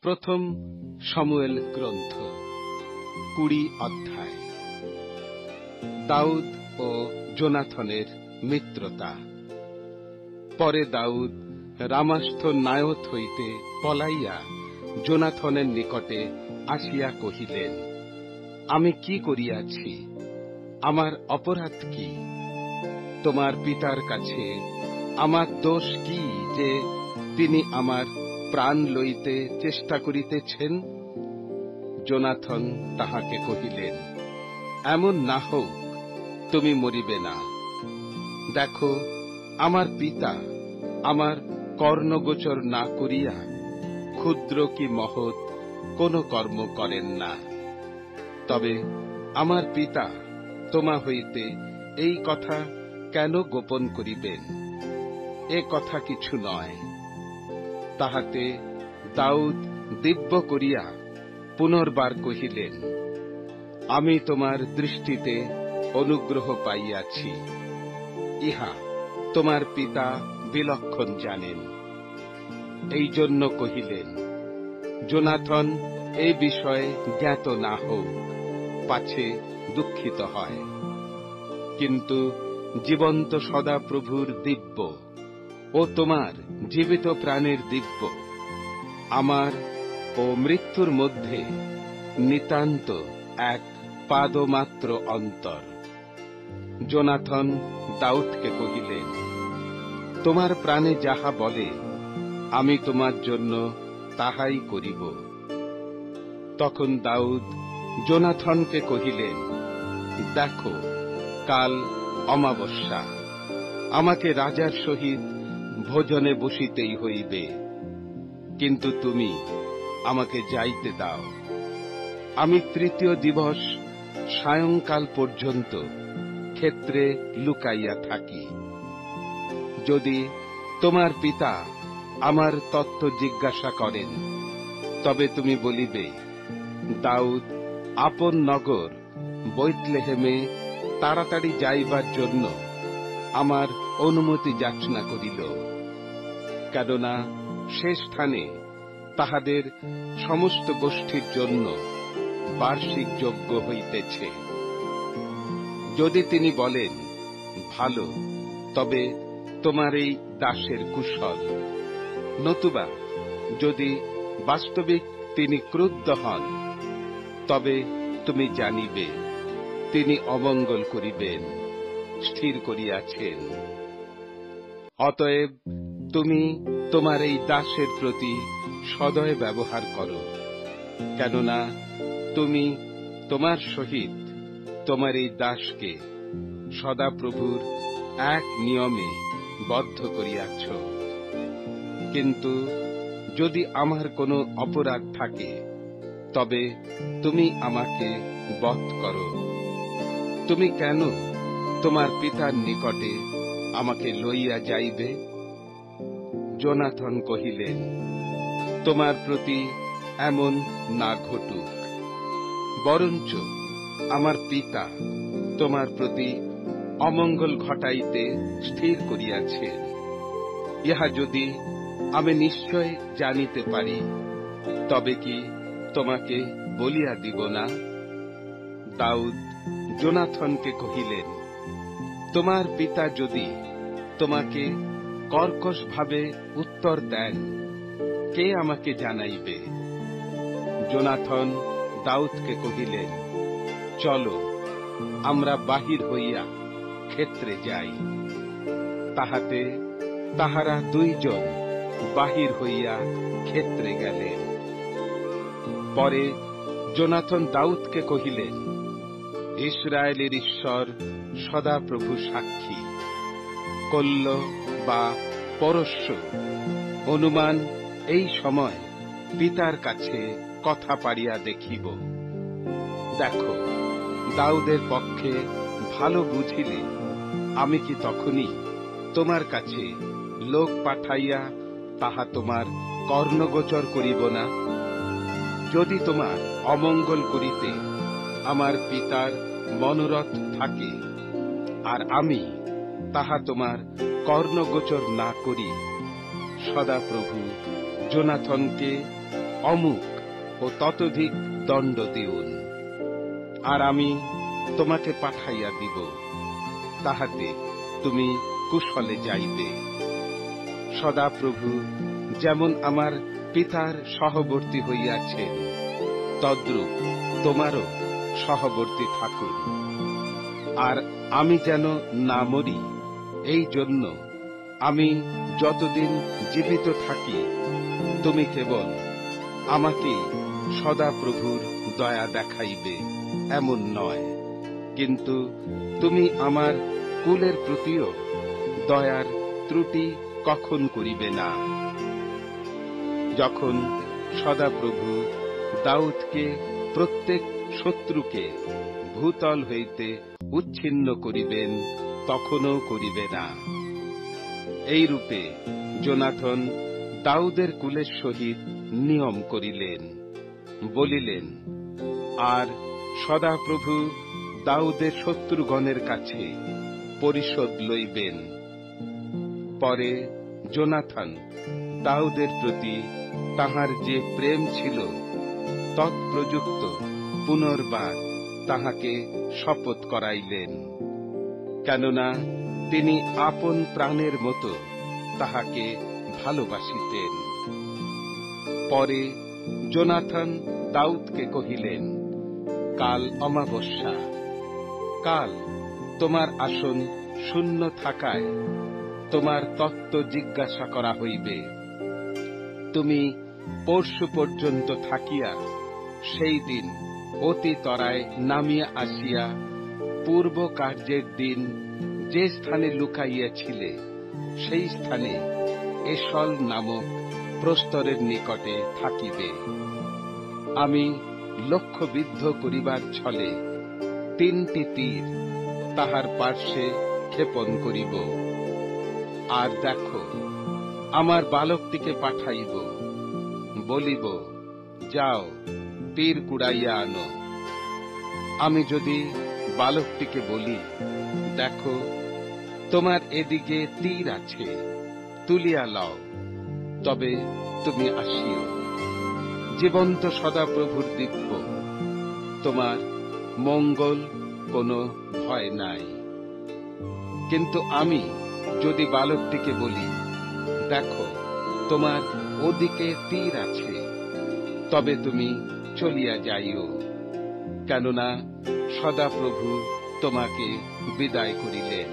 প্রথম শমূয়েল গ্রন্থ 20 অধ্যায়। দাউদ ও জোনাথনের মিত্রতা। পরে দাউদ রামাস্থ নায়োথ হইতে পলাইয়া জোনাথনের নিকটে আসিয়া কহিলেন, আমি কি করিয়াছি? আমার অপরাধ কি? তোমার পিতার কাছে আমার দোষ কি যে তিনি আমার প্রাণ লইতে চেষ্টা করিতেছেন? জোনাথন তাহাকে কহিলেন, এমন না হোক, তুমি মরিবে না। দেখো, আমার পিতা আমার কর্ণগোচর না করিয়া ক্ষুদ্র কি মহৎ কোন কর্ম করেন না। তবে আমার পিতা তোমা হইতে এই কথা কেন গোপন করিবেন? এ কথা কিছু নয়। তাহাতে দাউদ দিব্য করিয়া পুনর্বার কহিলেন, আমি তোমার দৃষ্টিতে অনুগ্রহ পাইয়াছি, ইহা তোমার পিতা বিলক্ষণ জানেন। এই জন্য কহিলেন, জোনাথন এই বিষয়ে জ্ঞাত না হোক, পাছে দুঃখিত হয়। কিন্তু জীবন্ত সদাপ্রভুর দিব্য ও তোমার জীবিত প্রাণের দিব্য, আমার ও মৃত্যুর মধ্যে নিতান্ত এক পাদমাত্র অন্তর। জোনাথন দাউদকে কহিলেন, তোমার প্রাণে যাহা বলে আমি তোমার জন্য তাহাই করিব। তখন দাউদ জোনাথনকে কহিলেন, দেখো, কাল অমাবস্যা, আমাকে রাজার সহিত ভোজনে বসিতেই হইবে, কিন্তু তুমি আমাকে যাইতে দাও। আমি তৃতীয় দিবস সায়ংকাল পর্যন্ত ক্ষেত্রে লুকাইয়া থাকি। যদি তোমার পিতা আমার তত্ত্ব জিজ্ঞাসা করেন, তবে তুমি বলিবে, দাউদ আপন নগর বৈতলেহেমে তাড়াতাড়ি যাইবার জন্য আমার অনুমতি যাচনা করিল, কেননা সে স্থানে তাহাদের সমস্ত গোষ্ঠীর জন্য বার্ষিক যজ্ঞ হইতেছে। যদি তিনি বলেন, ভালো, তবে তোমার এই দাসের কুশল। নতুবা যদি বাস্তবিক তিনি ক্রুদ্ধ হন, তবে তুমি জানিবে তিনি অমঙ্গল করিবেন, স্থির করিয়াছেন। অতএব তুমি তোমার এই দাসের প্রতি সদয় ব্যবহার করো, কেননা তুমি তোমার সহিত তোমার এই দাসকে সদাপ্রভুর এক নিয়মে বদ্ধ করিয়াছ। কিন্তু যদি আমার কোনো অপরাধ থাকে, তবে তুমি আমাকে বধ করো। তুমি কেন তোমার পিতার নিকটে আমাকে লইয়া যাইবে? জোনাথন কহিলেন, তোমার প্রতি এমন না ঘটুক, বরঞ্চ আমার পিতা তোমার প্রতি অমঙ্গল ঘটাইতে স্থির করিয়াছেন। ইহা যদি আমি নিশ্চয় জানিতে পারি, তবে কি তোমাকে বলিয়া দিব না? দাউদ জোনাথনকে কহিলেন, তোমার পিতা যদি তোমাকে কর্কশ ভাবে উত্তর দেন, কে আমাকে জানাইবে? জোনাথন দাউদকে কহিলেন, চলো, আমরা বাহির হইয়া ক্ষেত্রে যাই। তাহাতে তাহারা দুইজন বাহির হইয়া ক্ষেত্রে গেলেন। পরে জোনাথন দাউদকে কহিলেন, ইসরায়েলের ঈশ্বর সদাপ্রভু সাক্ষী, কল্য বা পরশ্য অনুমান এই সময় পিতার কাছে কথা পাড়িয়া দেখিব। দেখো, দাউদের পক্ষে ভালো বুঝিলে আমি কি তখনই তোমার কাছে লোক পাঠাইয়া তাহা তোমার কর্ণগোচর করিব না? যদি তোমার অমঙ্গল করিতে আমার পিতার মনোরথ থাকে, আর আমি তাহা তোমার কর্ণগোচর না করি, সদাপ্রভু জোনাথনকে অমুক ও ততোধিক দণ্ড দিউন। আর আমি তোমাকে পাঠাইয়া দিব, তাহাতে তুমি কুশলে যাইবে। সদাপ্রভু যেমন আমার পিতার সহবর্তী হইয়াছেন, তদ্রূপ তোমারও সহবর্তী থাকুন। আর আমি যেন না মরি, এই জন্য আমি যতদিন জীবিত থাকি তুমি কেবল আমাকেই সদাপ্রভুর দয়া দেখাইবে এমন নয়, কিন্তু তুমি আমার কুলের প্রতিও দয়ার ত্রুটি কখন করিবে না। যখন সদাপ্রভু দাউদকে প্রত্যেক শত্রুকে ভূতল হইতে উচ্ছিন্ন করিবেন, তখনও করিবে না। এইরূপে যোনাথন দাউদের কুলের সহিত নিয়ম করিলেন, বলিলেন, আর সদাপ্রভু দাউদের শত্রুগণের কাছে পরিশোধ লইবেন। পরে যোনাথন দাউদের প্রতি তাহার যে প্রেম ছিল তৎপ্রযুক্ত পুনর্বার তাহাকে শপথ করাইলেন, কেননা তিনি আপন প্রাণের মতো তাহাকে ভালোবাসিতেন। পরে যোনাথন দাউদকে কহিলেন, কাল অমাবস্যা, কাল তোমার আসন শূন্য থাকায় তোমার তত্ত্ব জিজ্ঞাসা করা হইবে। তুমি পরশু পর্যন্ত থাকিয়া সেই দিন অতি তরায় নামিয়া আসিয়া পূর্ব কার্যের দিন যে স্থানে লুকাইয়াছিলে সেই স্থানে এশল নামক প্রস্তরের নিকটে থাকিবে। আমি লক্ষ্যবিদ্ধ করিবার ছলে 3টি তীর তাহার পার্শ্বে ক্ষেপণ করিব। আর দেখো, আমার বালকটিকে পাঠাইব, বলিব, যাও তীর কুড়াইয়া আনো। আমি যদি বালকটিকে বলি, দেখো তোমার এদিকে তীর আছে, তুলিয়া লও, তবে তুমি আসিও। জীবন্ত সদাপ্রভুর দিব্য, তোমার মঙ্গল কোনো ভয় নাই। কিন্তু আমি যদি বালকটিকে বলি, দেখো তোমার ওদিকে তীর আছে, তবে তুমি চলিয়া যাইও, কেননা সদাপ্রভু তোমাকে বিদায় করিলেন।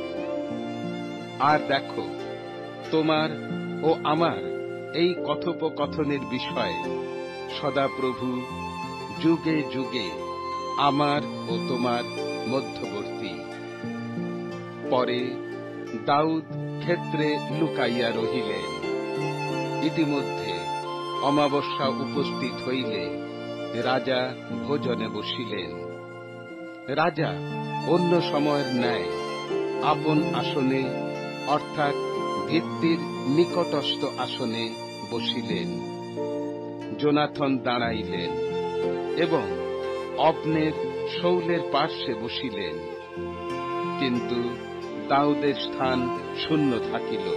আর দেখো, তোমার ও আমার এই কথোপকথনের বিষয়ে সদাপ্রভু যুগে যুগে আমার ও তোমার মধ্যবর্তী। পরে দাউদ ক্ষেত্রে লুকাইয়া রহিলেন। ইতিমধ্যে অমাবস্যা উপস্থিত হইলে রাজা ভোজনে বসিলেন। রাজা অন্য সময়ের ন্যায় আপন আসনে, অর্থাৎ ভিত্তির নিকটস্থ আসনে বসিলেন। যোনাথন দাঁড়াইলেন এবং অবনের শৌলের পার্শ্বে বসিলেন, কিন্তু দাউদের স্থান শূন্য থাকিল।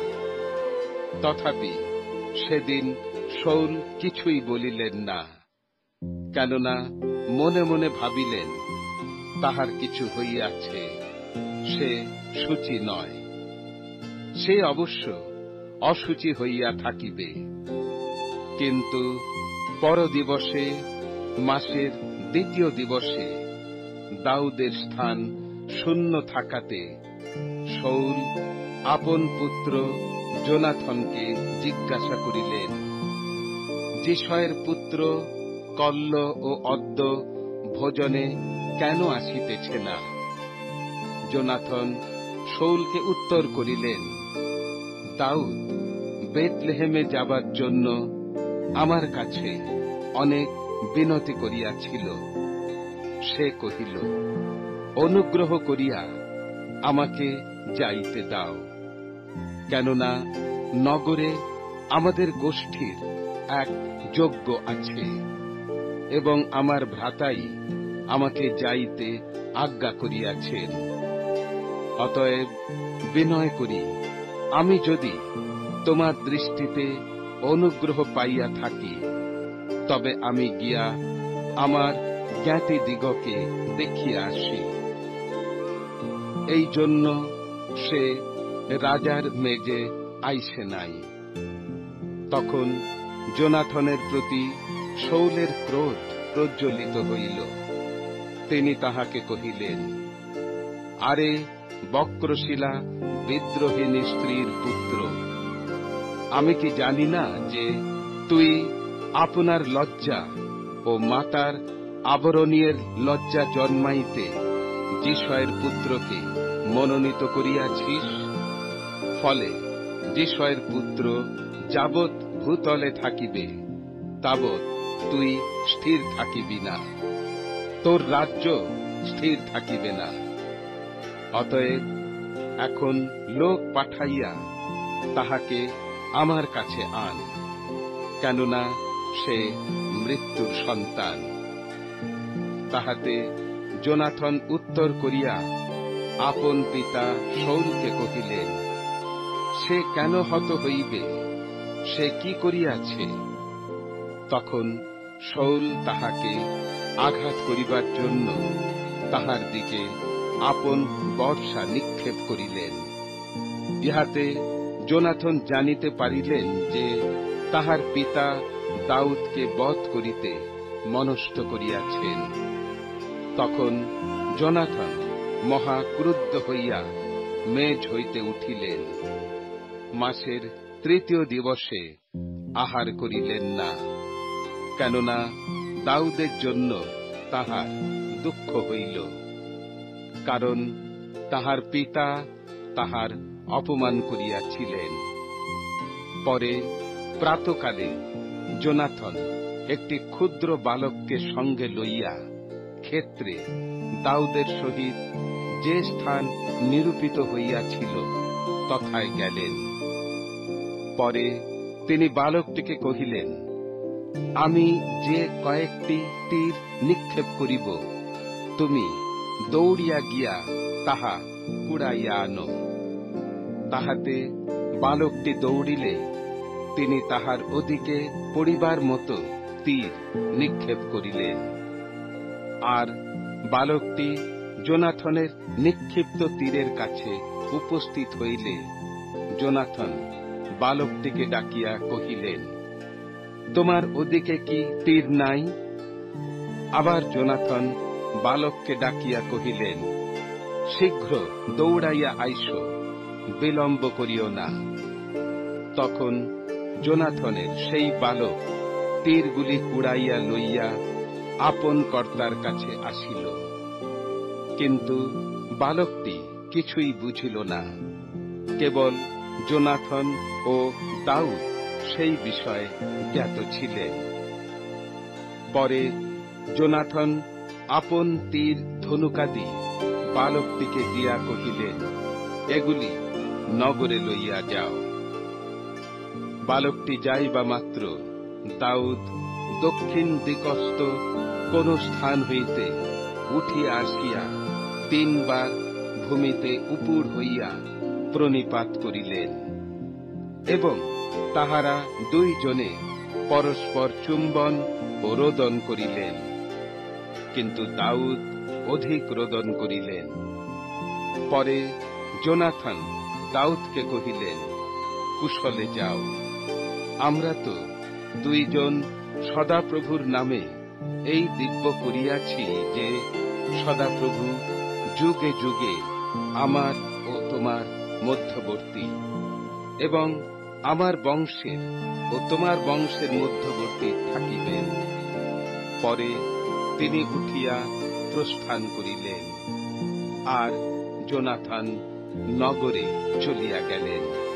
তথাপি সেদিন শৌল কিছুই বলিলেন না, কেননা মনে মনে ভাবিলেন, তাহার কিছু হইয়াছে, সে শুচি নয়, সে অবশ্য অশুচি হইয়া থাকিবে। কিন্তু পরদিবসে মাসের 2য় দিবসে দাউদের স্থান শূন্য থাকাতে শৌল আপন পুত্র যোনাথনকে জিজ্ঞাসা করিলেন, যিশয়ের পুত্র কল্ল ও অদ্য ভোজনে কেন আসিতেছে না? যোনাথন শৌলকে উত্তর করিলেন, দাউদ বেতলেহেমে যাবার জন্য আমার কাছে অনেক বিনতি করিয়াছিল। সে কহিল, অনুগ্রহ করিয়া আমাকে যাইতে দাও, কেননা নগরে আমাদের গোষ্ঠীর এক যজ্ঞ আছে এবং আমার ভ্রাতাই আমাকে যাইতে আজ্ঞা করিয়াছেন। অতএব বিনয় করি, আমি যদি তোমার দৃষ্টিতে অনুগ্রহ পাইয়া থাকি, তবে আমি গিয়া আমার জ্ঞাতিদিগকে দেখিয়া আসি। এই জন্য সে রাজার মেজে আইসে নাই। তখন যোনাথনের প্রতি শাউলের ক্রোধ প্রজ্বলিত হইল। তিনি তাহাকে কহিলেন, আরে বক্রশিলা বিদ্রোহিণী স্ত্রীর পুত্র, আমি কি জানি না যে তুই আপনার লজ্জা ও মাতার আবরণীয়ের লজ্জা জন্মাইতে যিশয়ের পুত্রকে মনোনীত করিয়াছিস? ফলে যিশয়ের পুত্র যাবৎ ভূতলে থাকিবে তাবৎ তুই স্থির থাকিবি না, তোর রাজ্য স্থির থাকিবে না। অতএব এখন লোক পাঠাইয়া তাহাকে আমার কাছে আন, কেননা সে মৃত্যুর সন্তান। তাহাতে যোনাথন উত্তর করিয়া আপন পিতা শাউলকে কহিলেন, সে কেন হত হইবে? সে কি করিয়াছে? তখন শাউল তাহাকে আঘাত করিবার জন্য তাহার দিকে আপন বর্ষা নিক্ষেপ করিলেন। ইহাতে যোনাথন জানিতে পারিলেন যে তাহার পিতা দাউদকে বধ করিতে মনস্থ করিয়াছেন। তখন যোনাথন মহা ক্রুদ্ধ হইয়া মেজ হইতে উঠিলেন। মাসের ৩য় দিবসে আহার করিলেন না, কেননা দাউদের জন্য তাহার দুঃখ হইল, কারণ তাহার পিতা তাহার অপমান করিয়াছিলেন। পরে প্রাতকালে যোনাথন একটি ক্ষুদ্র বালককে সঙ্গে লইয়া ক্ষেত্রে দাউদের সহিত যে স্থান নিরূপিত হইয়াছিল তথায় গেলেন। পরে তিনি বালকটিকে কহিলেন, আমি যে কয়েকটি তীর নিক্ষেপ করিব, তুমি দৌড়িয়া গিয়া তাহা কুড়াইয়া আনো। তাহাতে বালকটি দৌড়িলে তিনি তাহার ওদিকে পড়িবার মতো তীর নিক্ষেপ করিলেন। আর বালকটি যোনাথনের নিক্ষিপ্ত তীরের কাছে উপস্থিত হইলে যোনাথন বালকটিকে ডাকিয়া কহিলেন, তোমার ওদিকে কি তীর নাই? আবার যোনাথন বালককে ডাকিয়া কহিলেন, শীঘ্র দৌড়াইয়া আইসো, বিলম্ব করিও না। তখন যোনাথনের সেই বালক তীরগুলি কুড়াইয়া লইয়া আপন কর্তার কাছে আসিল। কিন্তু বালকটি কিছুই বুঝিল না, কেবল যোনাথন ও দাউদ সেই বিষয়ে জ্ঞাত ছিলেন। পরে যোনাথন আপন তীর ধনুকাদি বালকটিকে দিয়া কহিলেন, এগুলি নগরে লইয়া যাও। বালকটি যাইবা মাত্র দাউদ দক্ষিণ দিকস্থ কোন স্থান হইতে উঠিয়া আসিয়া ৩ বার ভূমিতে উপুড় হইয়া প্রণিপাত করিলেন, এবং তাহারা ২ জনে পরস্পর চুম্বন ও রোদন করিলেন। কিন্তু দাউদ অধিক রোদন করিলেন। পরে যোনাথন দাউদকে কহিলেন, কুশলে যাও, আমরা তো ২ জন সদাপ্রভুর নামে এই দিব্য করিয়াছি যে সদাপ্রভু যুগে যুগে আমার ও তোমার মধ্যবর্তী, এবং আমার বংশের ও তোমার বংশের মধ্যবর্তী থাকিবেন। পরে তিনি উঠিয়া প্রস্থান করিলেন, আর যোনাথন নগরে চলিয়া গেলেন।